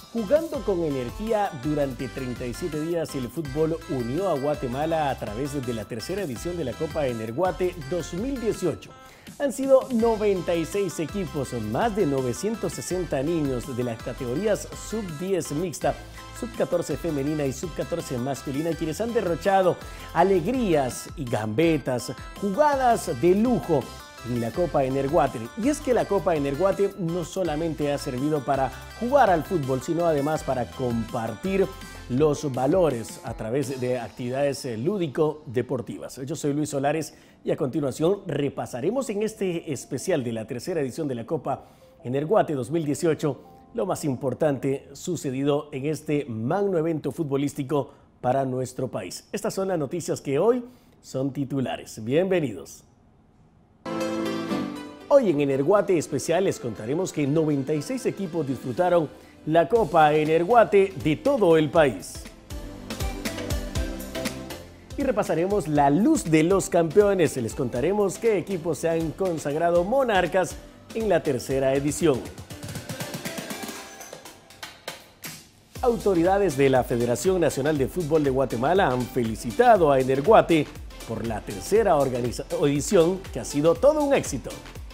Jugando con energía durante 37 días, el fútbol unió a Guatemala a través de la tercera edición de la Copa Energuate 2018. Han sido 96 equipos, más de 960 niños de las categorías sub-10 mixta, sub-14 femenina y sub-14 masculina, quienes han derrochado alegrías y gambetas, jugadas de lujo en la Copa Energuate. Y es que la Copa Energuate no solamente ha servido para jugar al fútbol, sino además para compartir los valores a través de actividades lúdico-deportivas. Yo soy Luis Solares y a continuación repasaremos en este especial de la tercera edición de la Copa Energuate 2018 lo más importante sucedido en este magno evento futbolístico para nuestro país. Estas son las noticias que hoy son titulares. Bienvenidos. Hoy en Energuate Especial les contaremos que 96 equipos disfrutaron la Copa Energuate de todo el país. Y repasaremos la luz de los campeones. Les contaremos qué equipos se han consagrado monarcas en la tercera edición. Autoridades de la Federación Nacional de Fútbol de Guatemala han felicitado a Energuate por la tercera edición, que ha sido todo un éxito.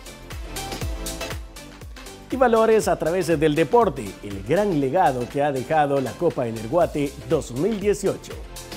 Y valores a través del deporte, el gran legado que ha dejado la Copa Energuate 2018.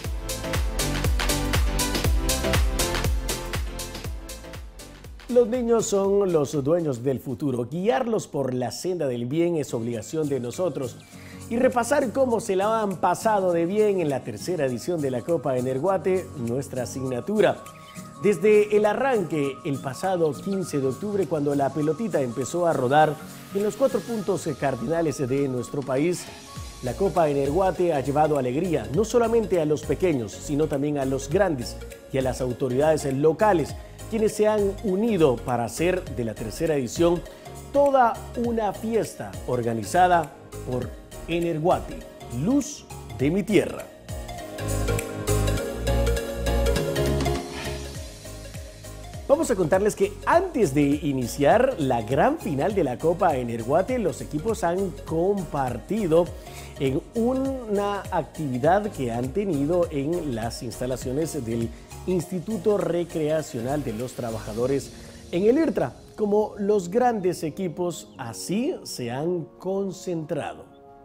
Los niños son los dueños del futuro. Guiarlos por la senda del bien es obligación de nosotros. Y repasar cómo se la han pasado de bien en la tercera edición de la Copa Energuate, nuestra asignatura. Desde el arranque, el pasado 15 de octubre, cuando la pelotita empezó a rodar en los 4 puntos cardinales de nuestro país, la Copa Energuate ha llevado alegría no solamente a los pequeños, sino también a los grandes y a las autoridades locales, quienes se han unido para hacer de la tercera edición toda una fiesta organizada por Energuate, luz de mi tierra. Vamos a contarles que antes de iniciar la gran final de la Copa Energuate, los equipos han compartido en una actividad que han tenido en las instalaciones del Instituto Recreacional de los Trabajadores en el IRTRA. Como los grandes equipos así se han concentrado.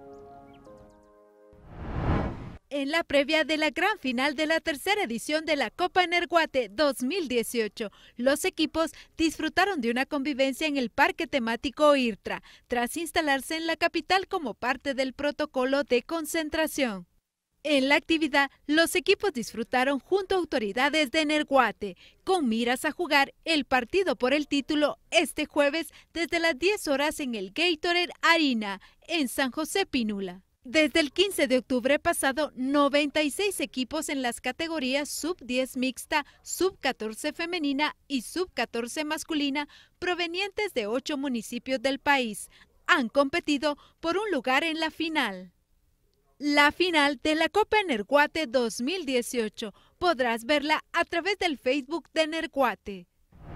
En la previa de la gran final de la tercera edición de la Copa Energuate 2018, los equipos disfrutaron de una convivencia en el parque temático IRTRA, tras instalarse en la capital como parte del protocolo de concentración. En la actividad, los equipos disfrutaron junto a autoridades de Energuate, con miras a jugar el partido por el título este jueves desde las 10 horas en el Gatorade Arena, en San José Pinula. Desde el 15 de octubre pasado, 96 equipos en las categorías sub-10 mixta, sub-14 femenina y sub-14 masculina, provenientes de 8 municipios del país, han competido por un lugar en la final. La final de la Copa Energuate 2018 podrás verla a través del Facebook de Energuate.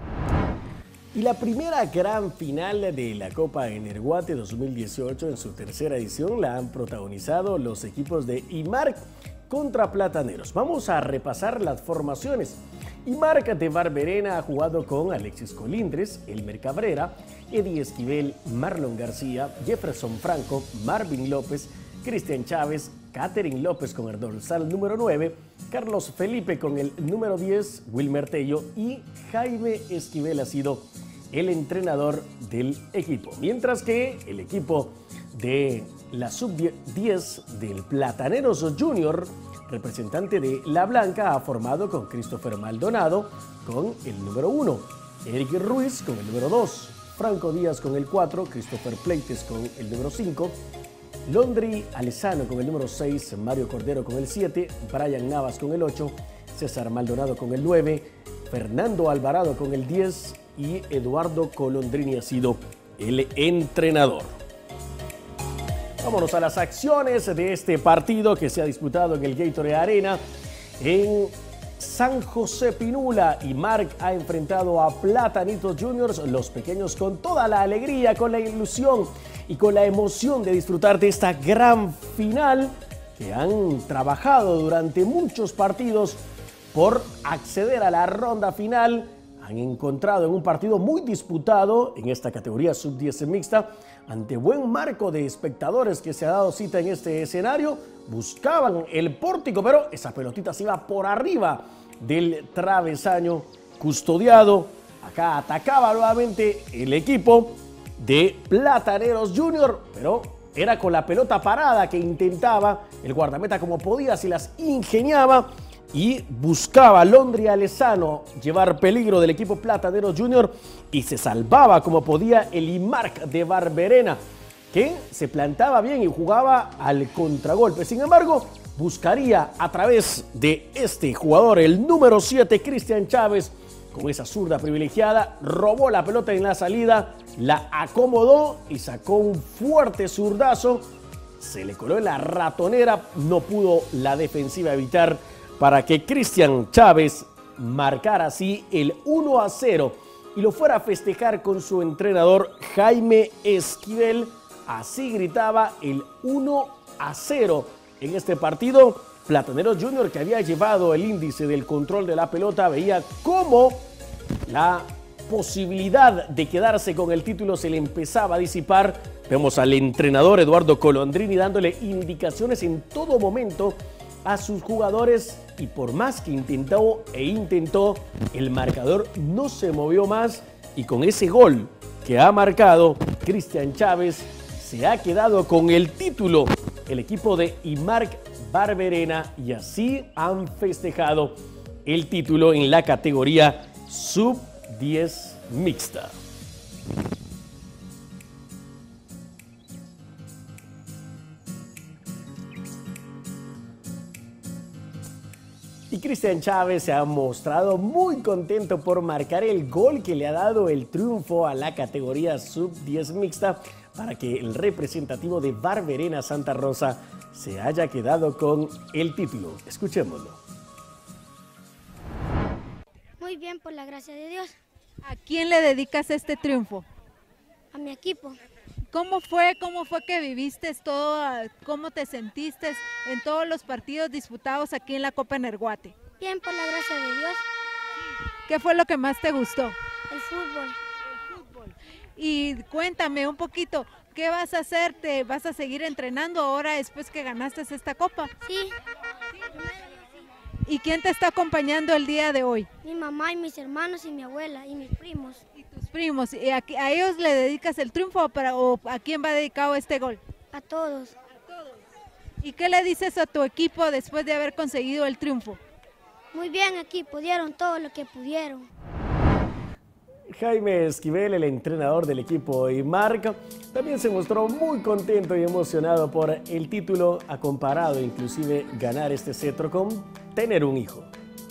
Y la primera gran final de la Copa Energuate 2018 en su tercera edición la han protagonizado los equipos de IMARC contra Plataneros. Vamos a repasar las formaciones. IMARC de Barberena ha jugado con Alexis Colindres, Elmer Cabrera, Eddie Esquivel, Marlon García, Jefferson Franco, Marvin López, Cristian Chávez, Catherine López con el dorsal número 9, Carlos Felipe con el número 10, Wilmer Tello, y Jaime Esquivel ha sido el entrenador del equipo. Mientras que el equipo de la sub-10 del Plataneros Junior, representante de La Blanca, ha formado con Christopher Maldonado con el número 1, Eric Ruiz con el número 2, Franco Díaz con el 4, Christopher Pleites con el número 5, Londri Alessano con el número 6, Mario Cordero con el 7, Brian Navas con el 8, César Maldonado con el 9, Fernando Alvarado con el 10 y Eduardo Colondrini ha sido el entrenador. Vámonos a las acciones de este partido que se ha disputado en el Gatorade Arena en San José Pinula. IMARC ha enfrentado a Platanitos Juniors, los pequeños con toda la alegría, con la ilusión y con la emoción de disfrutar de esta gran final que han trabajado durante muchos partidos por acceder a la ronda final. Han encontrado en un partido muy disputado en esta categoría sub-10 mixta, ante buen marco de espectadores que se ha dado cita en este escenario. Buscaban el pórtico, pero esa pelotita se iba por arriba del travesaño custodiado. Acá atacaba nuevamente el equipo de Plataneros Junior, pero era con la pelota parada que intentaba el guardameta como podía, se las ingeniaba y buscaba Londri Alessano llevar peligro del equipo Plataneros Junior y se salvaba como podía el IMARC de Barberena, que se plantaba bien y jugaba al contragolpe. Sin embargo, buscaría a través de este jugador, el número 7, Cristian Chávez, con esa zurda privilegiada, robó la pelota en la salida, la acomodó y sacó un fuerte zurdazo. Se le coló en la ratonera, no pudo la defensiva evitar para que Cristian Chávez marcara así el 1-0 y lo fuera a festejar con su entrenador Jaime Esquivel. Así gritaba el 1-0 en este partido. Plataneros Junior, que había llevado el índice del control de la pelota, veía cómo la posibilidad de quedarse con el título se le empezaba a disipar. Vemos al entrenador Eduardo Colondrini dándole indicaciones en todo momento a sus jugadores y por más que intentó, el marcador no se movió más y con ese gol que ha marcado Cristian Chávez se ha quedado con el título el equipo de IMARC Barberena y así han festejado el título en la categoría sub-10 mixta. Y Cristian Chávez se ha mostrado muy contento por marcar el gol que le ha dado el triunfo a la categoría sub-10 mixta para que el representativo de Barberena Santa Rosa se haya quedado con el título. Escuchémoslo. Muy bien, por la gracia de Dios. ¿A quién le dedicas este triunfo? A mi equipo. ¿Cómo fue que viviste todo? ¿Cómo te sentiste en todos los partidos disputados aquí en la Copa Energuate? Bien, por la gracia de Dios. ¿Qué fue lo que más te gustó? El fútbol. El fútbol. Y cuéntame un poquito, ¿qué vas a hacer? ¿Te vas a seguir entrenando ahora después que ganaste esta copa? Sí. ¿Y quién te está acompañando el día de hoy? Mi mamá y mis hermanos y mi abuela y mis primos. ¿Y tus primos? ¿Y a ellos le dedicas el triunfo o a quién va dedicado este gol? A todos. A todos. ¿Y qué le dices a tu equipo después de haber conseguido el triunfo? Muy bien, equipo, dieron todo lo que pudieron. Jaime Esquivel, el entrenador del equipo IMARC, también se mostró muy contento y emocionado por el título. Ha comparado inclusive ganar este cetro con tener un hijo.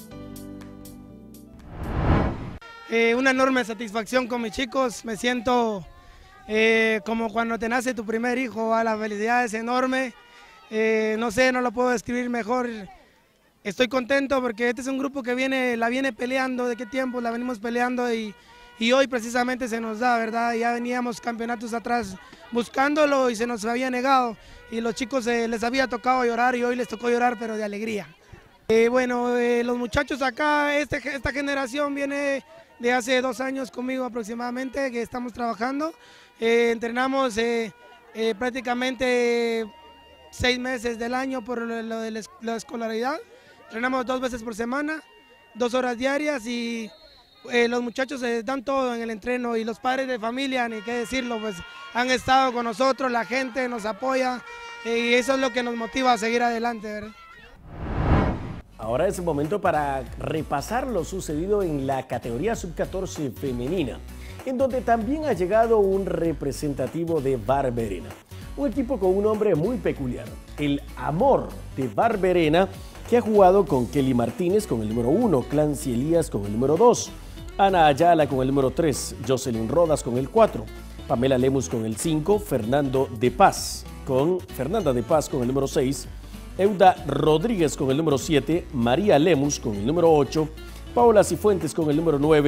Una enorme satisfacción con mis chicos, me siento como cuando te nace tu primer hijo, la felicidad es enorme, no sé, no lo puedo describir mejor. Estoy contento porque este es un grupo que la viene peleando, ¿de qué tiempo la venimos peleando? Y hoy precisamente se nos da, ¿verdad? Ya veníamos campeonatos atrás buscándolo y se nos había negado. Y los chicos les había tocado llorar y hoy les tocó llorar, pero de alegría. Los muchachos acá, esta generación viene de hace 2 años conmigo aproximadamente, que estamos trabajando. Entrenamos prácticamente 6 meses del año por lo de la escolaridad. Entrenamos 2 veces por semana, 2 horas diarias y los muchachos dan todo en el entreno y los padres de familia, ni qué decirlo, pues han estado con nosotros, la gente nos apoya y eso es lo que nos motiva a seguir adelante, ¿verdad? Ahora es el momento para repasar lo sucedido en la categoría sub-14 femenina, en donde también ha llegado un representativo de Barberena. Un equipo con un nombre muy peculiar, el Amor de Barberena, que ha jugado con Kelly Martínez con el número 1, Clancy Elías con el número 2, Ana Ayala con el número 3, Jocelyn Rodas con el 4, Pamela Lemus con el 5, Fernanda de Paz con el número 6, Euda Rodríguez con el número 7, María Lemus con el número 8, Paola Cifuentes con el número 9,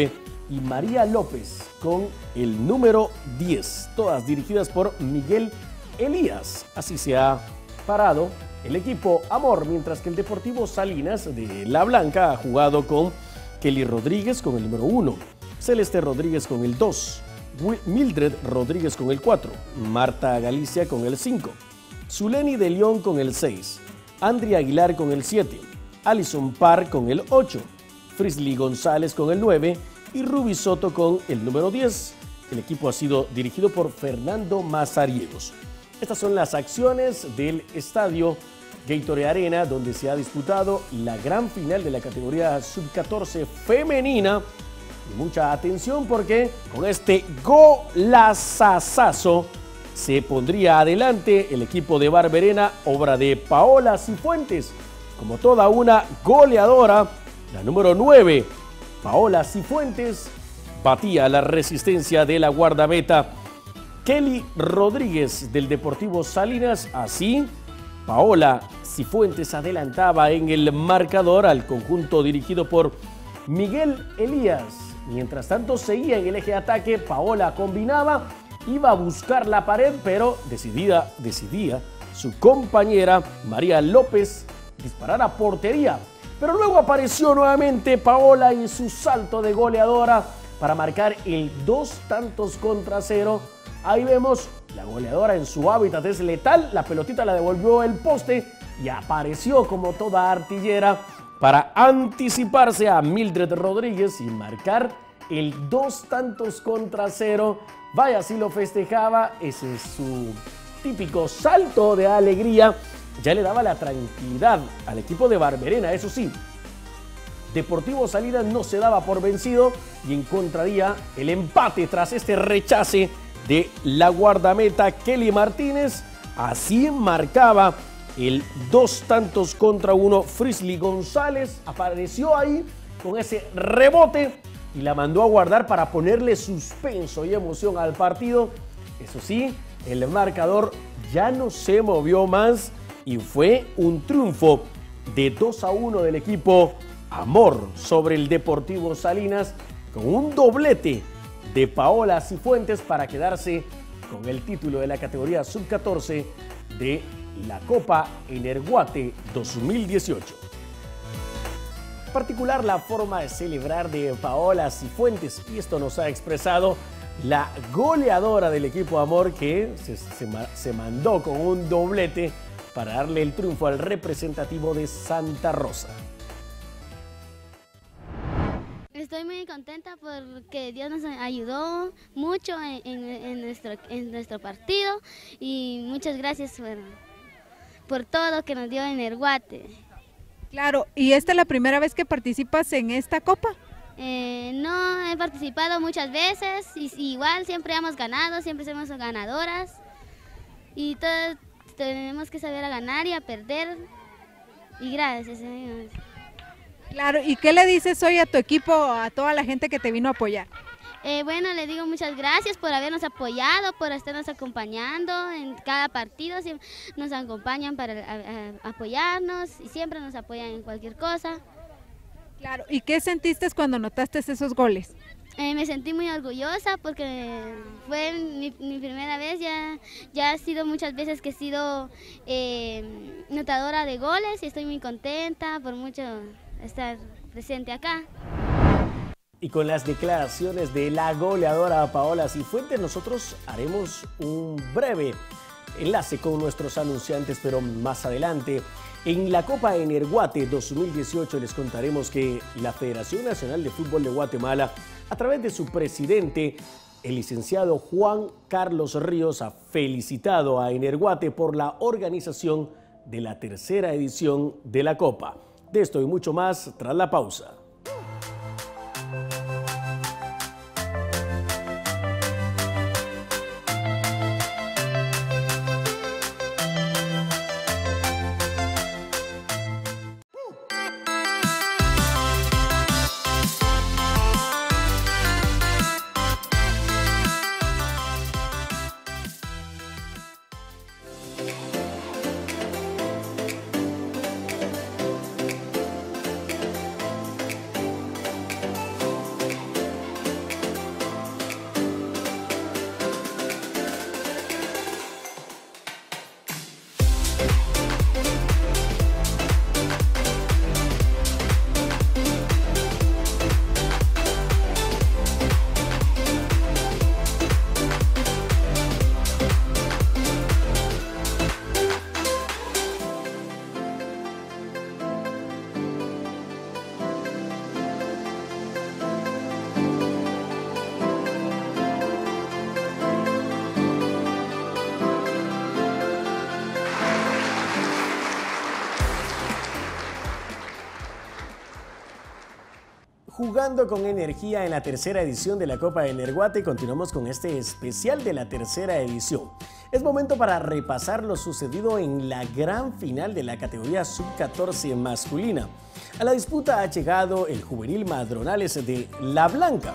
y María López con el número 10, todas dirigidas por Miguel Elías. Así se ha parado el equipo Amor, mientras que el Deportivo Salinas de La Blanca ha jugado con Kelly Rodríguez con el número 1, Celeste Rodríguez con el 2, Mildred Rodríguez con el 4, Marta Galicia con el 5, Zuleni de León con el 6, Andrea Aguilar con el 7, Alison Parr con el 8, Frisley González con el 9 y Ruby Soto con el número 10. El equipo ha sido dirigido por Fernando Mazariegos. Estas son las acciones del estadio Gatorade Arena, donde se ha disputado la gran final de la categoría sub-14 femenina. Y mucha atención porque con este golazazazo se pondría adelante el equipo de Barberena, obra de Paola Cifuentes, como toda una goleadora. La número 9, Paola Cifuentes, batía la resistencia de la guardameta Kelly Rodríguez del Deportivo Salinas. Así, Paola Cifuentes adelantaba en el marcador al conjunto dirigido por Miguel Elías. Mientras tanto, seguía en el eje de ataque. Paola combinaba, iba a buscar la pared, pero decidía su compañera María López disparar a portería. Pero luego apareció nuevamente Paola y su salto de goleadora para marcar el 2-0. Ahí vemos la goleadora en su hábitat es letal. La pelotita la devolvió el poste y apareció como toda artillera para anticiparse a Mildred Rodríguez y marcar el 2-0. Vaya, si lo festejaba. Ese es su típico salto de alegría. Ya le daba la tranquilidad al equipo de Barberena. Eso sí, Deportivo Salinas no se daba por vencido y encontraría el empate tras este rechace de la guardameta Kelly Martínez. Así marcaba el 2-1. Frisley González apareció ahí con ese rebote y la mandó a guardar para ponerle suspenso y emoción al partido. Eso sí, el marcador ya no se movió más y fue un triunfo de 2-1 del equipo Amor sobre el Deportivo Salinas, con un doblete de Paola Cifuentes para quedarse con el título de la categoría sub-14 de la Copa Energuate 2018. En particular, la forma de celebrar de Paola Cifuentes, y esto nos ha expresado la goleadora del equipo Amor, que se mandó con un doblete para darle el triunfo al representativo de Santa Rosa. Estoy muy contenta porque Dios nos ayudó mucho en nuestro partido y muchas gracias por todo que nos dio Energuate. Claro, ¿y esta es la primera vez que participas en esta copa? No, he participado muchas veces y igual siempre hemos ganado, siempre somos ganadoras y todos tenemos que saber a ganar y a perder y gracias. Claro, ¿y qué le dices hoy a tu equipo, a toda la gente que te vino a apoyar? Bueno, le digo muchas gracias por habernos apoyado, por estarnos acompañando en cada partido. Nos acompañan para apoyarnos y siempre nos apoyan en cualquier cosa. Claro, ¿y qué sentiste cuando notaste esos goles? Me sentí muy orgullosa porque fue mi primera vez, ya ha sido muchas veces que he sido notadora de goles y estoy muy contenta por mucho estar presente acá. Y con las declaraciones de la goleadora Paola Cifuentes, nosotros haremos un breve enlace con nuestros anunciantes, pero más adelante. En la Copa Energuate 2018 les contaremos que la Federación Nacional de Fútbol de Guatemala, a través de su presidente, el licenciado Juan Carlos Ríos, ha felicitado a Energuate por la organización de la tercera edición de la Copa. De esto y mucho más tras la pausa. Jugando con energía en la tercera edición de la Copa Energuate, continuamos con este especial de la tercera edición. Es momento para repasar lo sucedido en la gran final de la categoría sub-14 masculina. A la disputa ha llegado el juvenil Madronales de La Blanca.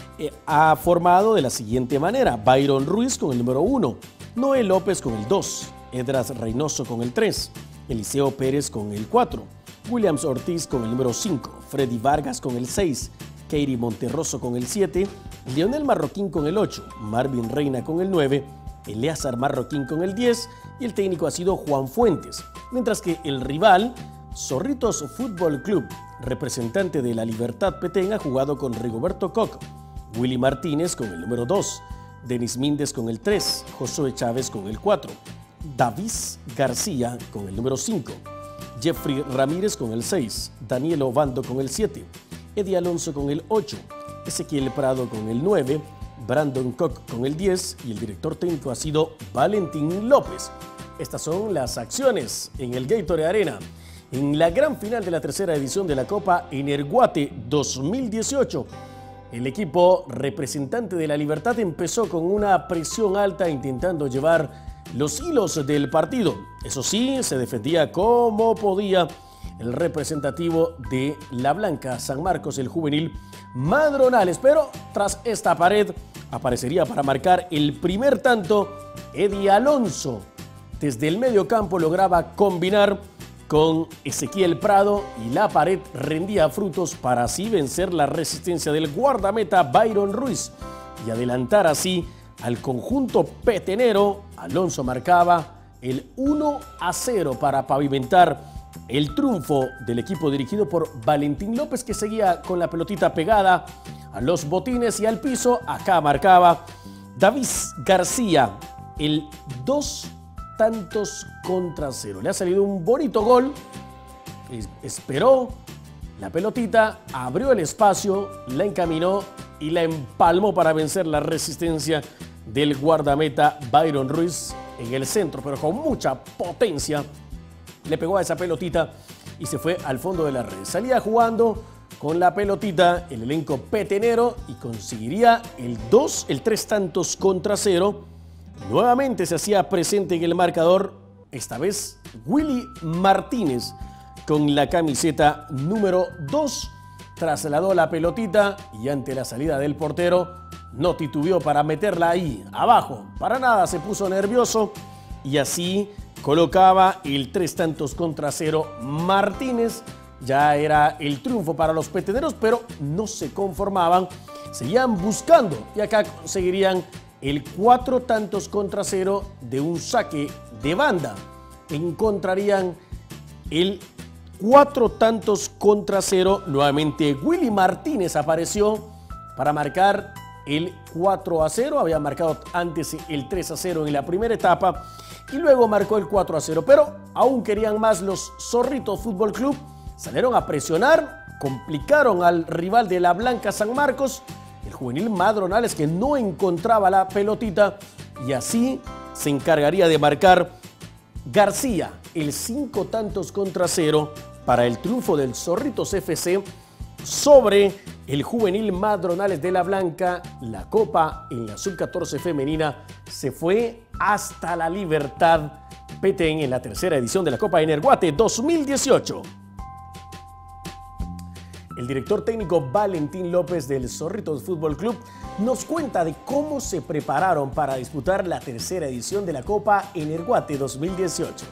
Ha formado de la siguiente manera: Byron Ruiz con el número 1, Noé López con el 2, Edras Reynoso con el 3, Eliseo Pérez con el 4, Williams Ortiz con el número 5, Freddy Vargas con el 6, Keiri Monterroso con el 7, Leonel Marroquín con el 8, Marvin Reina con el 9, Eleazar Marroquín con el 10 y el técnico ha sido Juan Fuentes. Mientras que el rival, Zorritos Fútbol Club, representante de la Libertad Petén, ha jugado con Rigoberto Koch, Willy Martínez con el número 2, Denis Míndez con el 3, Josué Chávez con el 4, David García con el número 5, Jeffrey Ramírez con el 6, Daniel Obando con el 7, Eddie Alonso con el 8, Ezequiel Prado con el 9, Brandon Koch con el 10 y el director técnico ha sido Valentín López. Estas son las acciones en el Gatorade Arena en la gran final de la tercera edición de la Copa Energuate 2018. El equipo representante de la Libertad empezó con una presión alta intentando llevar los hilos del partido. Eso sí, se defendía como podía el representativo de La Blanca, San Marcos, el juvenil Madronales. Pero tras esta pared aparecería para marcar el primer tanto Eddie Alonso. Desde el medio campo lograba combinar con Ezequiel Prado y la pared rendía frutos para así vencer la resistencia del guardameta Byron Ruiz y adelantar así al conjunto petenero. Alonso marcaba el 1-0 para pavimentar el triunfo del equipo dirigido por Valentín López, que seguía con la pelotita pegada a los botines y al piso. Acá marcaba David García el 2-0. Le ha salido un bonito gol. Esperó la pelotita, abrió el espacio, la encaminó y la empalmó para vencer la resistencia del guardameta Byron Ruiz en el centro, pero con mucha potencia le pegó a esa pelotita y se fue al fondo de la red. Salía jugando con la pelotita el elenco petenero y conseguiría el 3-0. Nuevamente se hacía presente en el marcador, esta vez Willy Martínez con la camiseta número 2. Trasladó la pelotita y ante la salida del portero no titubeó para meterla ahí abajo. Para nada se puso nervioso y así colocaba el 3-0. Martínez. Ya era el triunfo para los peteneros, pero no se conformaban. Seguían buscando y acá conseguirían el 4-0 de un saque de banda. Encontrarían el 4-0. Nuevamente Willy Martínez apareció para marcar el 4-0. Había marcado antes el 3-0 en la primera etapa y luego marcó el 4-0. Pero aún querían más los Zorritos Fútbol Club. Salieron a presionar, complicaron al rival de La Blanca, San Marcos, el juvenil Madronales, que no encontraba la pelotita, y así se encargaría de marcar García el 5-0 para el triunfo del Zorritos FC sobre el juvenil Madronales de La Blanca. La Copa en la sub-14 femenina se fue hasta la Libertad Petén en la tercera edición de la Copa Energuate 2018. El director técnico Valentín López del Zorritos Fútbol Club nos cuenta de cómo se prepararon para disputar la tercera edición de la Copa Energuate 2018.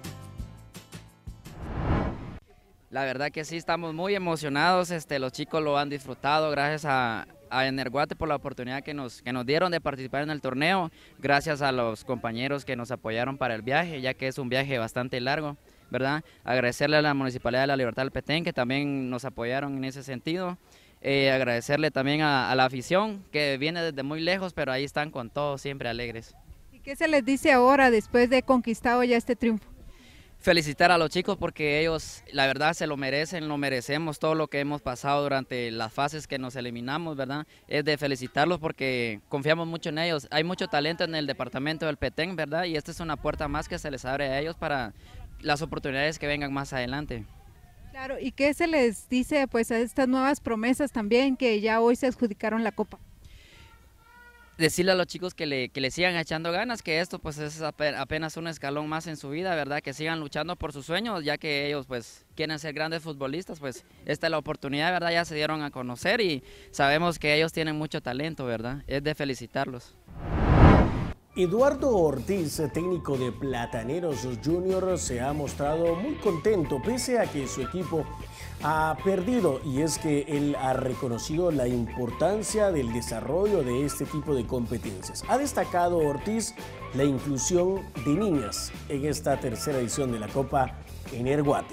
La verdad que sí, estamos muy emocionados, los chicos lo han disfrutado, gracias a Energuate por la oportunidad que nos dieron de participar en el torneo, gracias a los compañeros que nos apoyaron para el viaje, ya que es un viaje bastante largo, ¿verdad? Agradecerle a la Municipalidad de la Libertad del Petén, que también nos apoyaron en ese sentido, agradecerle también a la afición, que viene desde muy lejos, pero ahí están con todo, siempre alegres. ¿Y qué se les dice ahora después de conquistado ya este triunfo? Felicitar a los chicos porque ellos, la verdad, se lo merecen, lo merecemos, todo lo que hemos pasado durante las fases que nos eliminamos, ¿verdad? Es de felicitarlos porque confiamos mucho en ellos. Hay mucho talento en el departamento del Petén, ¿verdad? Y esta es una puerta más que se les abre a ellos para las oportunidades que vengan más adelante. Claro, ¿y qué se les dice pues a estas nuevas promesas también que ya hoy se adjudicaron la copa? Decirle a los chicos que le sigan echando ganas, que esto pues es apenas un escalón más en su vida, ¿verdad? Que sigan luchando por sus sueños, ya que ellos pues quieren ser grandes futbolistas, pues esta es la oportunidad, ¿verdad? Ya se dieron a conocer y sabemos que ellos tienen mucho talento, ¿verdad? Es de felicitarlos. Eduardo Ortiz, técnico de Plataneros Junior, se ha mostrado muy contento pese a que su equipo ha perdido, y es que él ha reconocido la importancia del desarrollo de este tipo de competencias. Ha destacado Ortiz la inclusión de niñas en esta tercera edición de la Copa Energuate.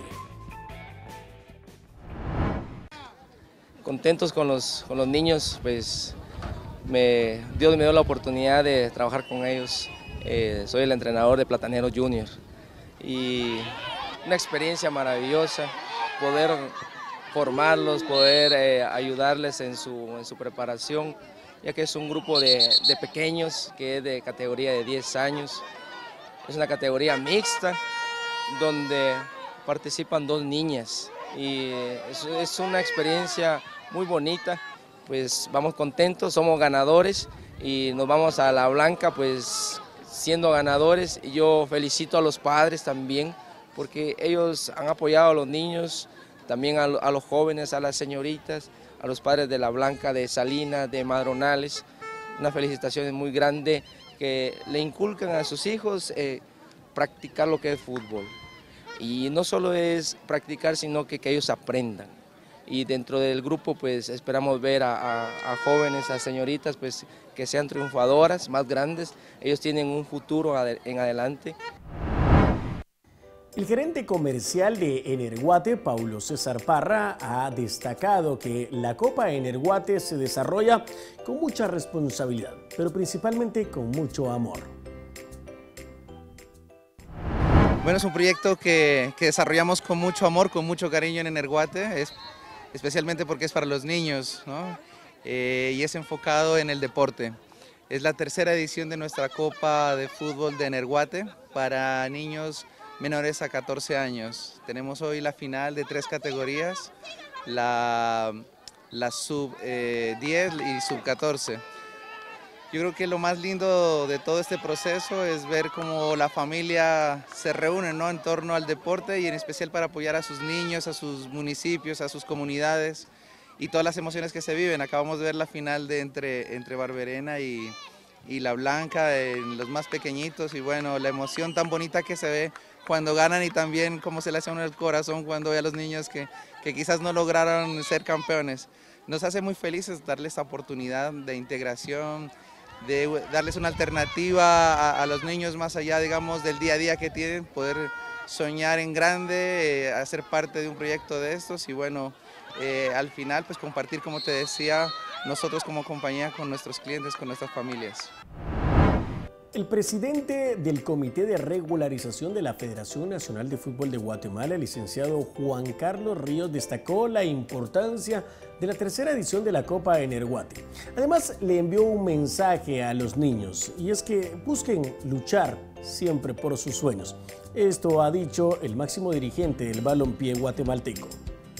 Contentos con los niños, pues Dios me dio la oportunidad de trabajar con ellos. Soy el entrenador de Plataneros Junior y una experiencia maravillosa, poder formarlos, poder ayudarles en su preparación, ya que es un grupo de pequeños que es de categoría de 10 años. Es una categoría mixta donde participan 2 niñas y es una experiencia muy bonita. Pues vamos contentos, somos ganadores y nos vamos a la blanca pues siendo ganadores. Y yo felicito a los padres también porque ellos han apoyado a los niños, también a los jóvenes, a las señoritas, a los padres de la blanca, de Salinas, de Madronales. Una felicitación muy grande que le inculcan a sus hijos practicar lo que es fútbol. Y no solo es practicar, sino que ellos aprendan. Y dentro del grupo pues esperamos ver a jóvenes, a señoritas pues que sean triunfadoras, más grandes. Ellos tienen un futuro en adelante. El gerente comercial de Energuate, Paulo César Parra, ha destacado que la Copa Energuate se desarrolla con mucha responsabilidad, pero principalmente con mucho amor. Bueno, es un proyecto que desarrollamos con mucho amor, con mucho cariño en Energuate, especialmente porque es para los niños, ¿no? Y es enfocado en el deporte. Es la tercera edición de nuestra Copa de Fútbol de Energuate para niños menores a 14 años. Tenemos hoy la final de 3 categorías, la sub-10 y sub-14. Yo creo que lo más lindo de todo este proceso es ver cómo la familia se reúne, ¿no?, en torno al deporte y en especial para apoyar a sus niños, a sus municipios, a sus comunidades y todas las emociones que se viven. Acabamos de ver la final entre Barberena y La Blanca, en los más pequeñitos, y bueno, la emoción tan bonita que se ve cuando ganan y también cómo se le hace a uno el corazón cuando ve a los niños que quizás no lograron ser campeones. Nos hace muy felices darles esta oportunidad de integración, de darles una alternativa a los niños más allá, digamos, del día a día que tienen, poder soñar en grande, hacer parte de un proyecto de estos y bueno, al final pues compartir, como te decía, nosotros como compañía con nuestros clientes, con nuestras familias. El presidente del Comité de Regularización de la Federación Nacional de Fútbol de Guatemala, el licenciado Juan Carlos Ríos, destacó la importancia de la tercera edición de la Copa Energuate. Además, le envió un mensaje a los niños, y es que busquen luchar siempre por sus sueños. Esto ha dicho el máximo dirigente del balompié guatemalteco.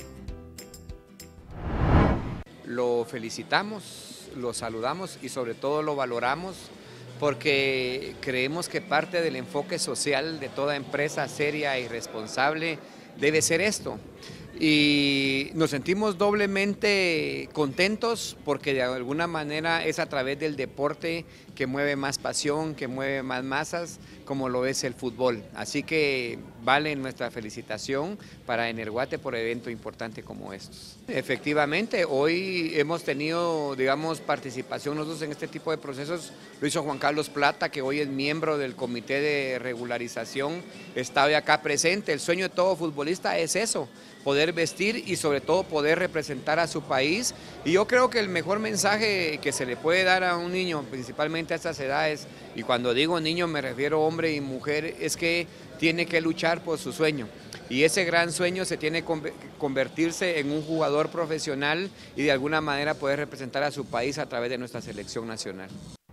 Lo felicitamos, lo saludamos y sobre todo lo valoramos, porque creemos que parte del enfoque social de toda empresa seria y responsable debe ser esto. Y nos sentimos doblemente contentos porque de alguna manera es a través del deporte que mueve más pasión, que mueve más masas, como lo es el fútbol. Así que vale nuestra felicitación para Energuate por evento importante como estos. Efectivamente, hoy hemos tenido, digamos, participación nosotros en este tipo de procesos. Lo hizo Juan Carlos Plata, que hoy es miembro del Comité de Regularización, está hoy acá presente. El sueño de todo futbolista es eso, poder vestir y sobre todo poder representar a su país. Y yo creo que el mejor mensaje que se le puede dar a un niño, principalmente a estas edades, y cuando digo niño me refiero a hombre y mujer, es que tiene que luchar por su sueño. Y ese gran sueño se tiene que convertirse en un jugador profesional y de alguna manera poder representar a su país a través de nuestra selección nacional.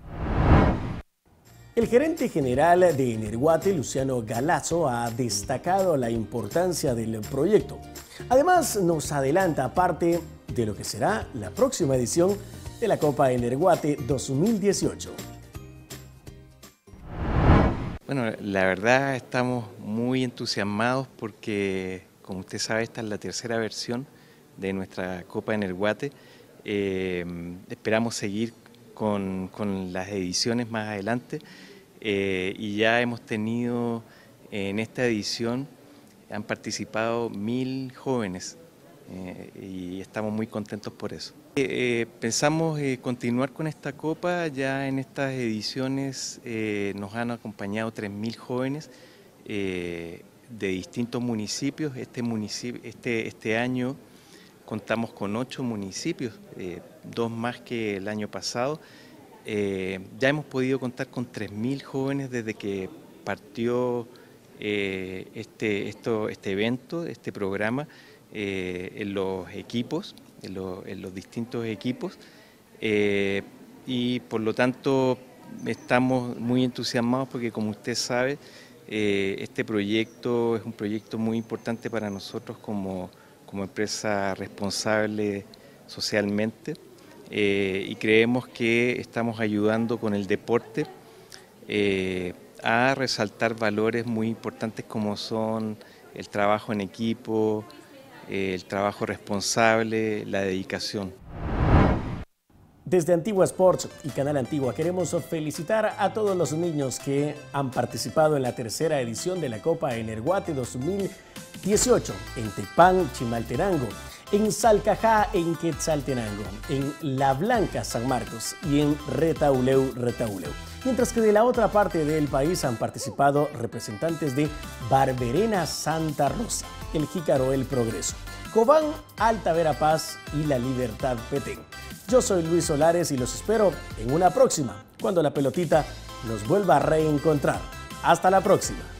El gerente general de Energuate, Luciano Galazo, ha destacado la importancia del proyecto. Además, nos adelanta parte de lo que será la próxima edición de la Copa Energuate 2018. Bueno, la verdad estamos muy entusiasmados porque, como usted sabe, esta es la tercera versión de nuestra Copa Energuate. Esperamos seguir con las ediciones más adelante y ya hemos tenido en esta edición, han participado 1000 jóvenes y estamos muy contentos por eso. Pensamos continuar con esta Copa. Ya en estas ediciones nos han acompañado 3000 jóvenes de distintos municipios. Este año contamos con 8 municipios, 2 más que el año pasado. Ya hemos podido contar con 3000 jóvenes desde que partió este evento, este programa, en los equipos, en los distintos equipos, y por lo tanto estamos muy entusiasmados porque, como usted sabe, este proyecto es un proyecto muy importante para nosotros como empresa responsable socialmente, y creemos que estamos ayudando con el deporte a resaltar valores muy importantes como son el trabajo en equipo, el trabajo responsable, la dedicación. Desde Antigua Sports y Canal Antigua queremos felicitar a todos los niños que han participado en la tercera edición de la Copa Energuate 2018 en Tepán, Chimaltenango, en Salcajá, en Quetzaltenango, en La Blanca, San Marcos y en Retauleu. Mientras que de la otra parte del país han participado representantes de Barberena, Santa Rosa, El Jícaro, El Progreso, Cobán, Alta Verapaz y La Libertad, Petén. Yo soy Luis Solares y los espero en una próxima, cuando la pelotita nos vuelva a reencontrar. Hasta la próxima.